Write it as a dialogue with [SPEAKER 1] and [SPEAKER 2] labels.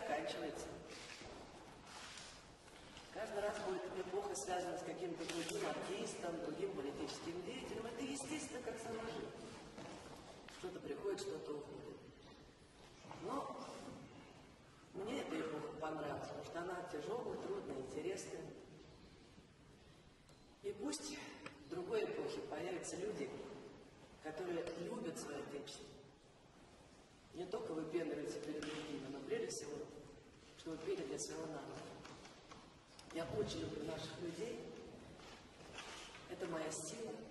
[SPEAKER 1] заканчивается. Каждый раз будет эпоха связана с каким-то другим артистом, другим политическим деятелем. Это естественно, как сама жизнь. Что-то приходит, что-то уходит. Но мне эта эпоха понравилась, потому что она тяжелая, трудная, интересная. И пусть в другой эпохе появятся люди, которые любят свое отечество. Не только выпендриваются перед другими, но прежде всего, чтобы пели для своего народа. Я очень люблю наших людей. Это моя сила.